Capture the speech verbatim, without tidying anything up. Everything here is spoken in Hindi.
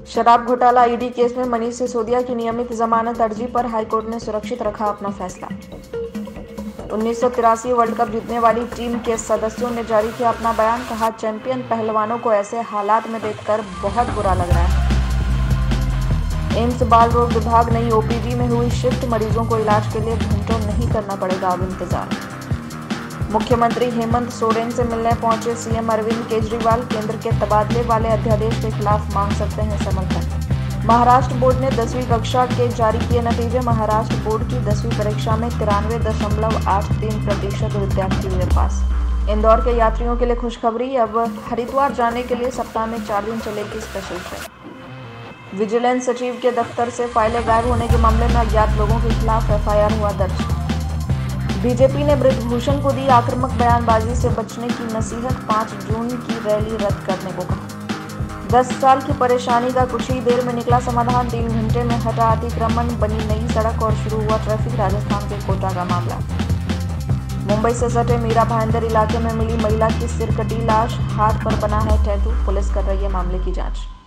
शराब घोटाला ईडी केस में मनीष सिसोदिया की नियमित जमानत अर्जी पर हाईकोर्ट ने सुरक्षित रखा अपना फैसला। उन्नीस सौ तिरासी वर्ल्ड कप जीतने वाली टीम के सदस्यों ने जारी किया अपना बयान। कहा, चैंपियन पहलवानों को ऐसे हालात में देखकर बहुत बुरा लग रहा है। एम्स बाल रोग विभाग नई ओपीडी में हुई शिफ्ट। मरीजों को इलाज के लिए घंटों नहीं करना पड़ेगा अब इंतजार। मुख्यमंत्री हेमंत सोरेन से मिलने पहुंचे सीएम अरविंद केजरीवाल। केंद्र के तबादले वाले अध्यादेश के खिलाफ मांग सकते हैं समर्थन। महाराष्ट्र बोर्ड ने दसवीं कक्षा के जारी किए नतीजे। महाराष्ट्र बोर्ड की दसवीं परीक्षा में तिरानवे दशमलव आठ तीन प्रतिशत विद्यार्थी हुए पास। इंदौर के यात्रियों के लिए खुशखबरी, अब हरिद्वार जाने के लिए सप्ताह में चार दिन चलेगी स्पेशल ट्रेन। विजिलेंस सचिव के दफ्तर से फाइलें गायब होने के मामले में अज्ञात लोगों के खिलाफ एफआईआर हुआ दर्ज। बीजेपी ने बृजभूषण को दी आक्रामक बयानबाजी से बचने की नसीहत। पाँच जून की रैली रद्द करने को कहा। दस साल की परेशानी का कुछ ही देर में निकला समाधान। तीन घंटे में हटा अतिक्रमण, बनी नई सड़क और शुरू हुआ ट्रैफिक। राजस्थान के कोटा का मामला। मुंबई से सटे मीरा भाईंदर इलाके में मिली महिला की सिरकटी लाश। हाथ पर बना है टैटू। पुलिस कर रही है मामले की जांच।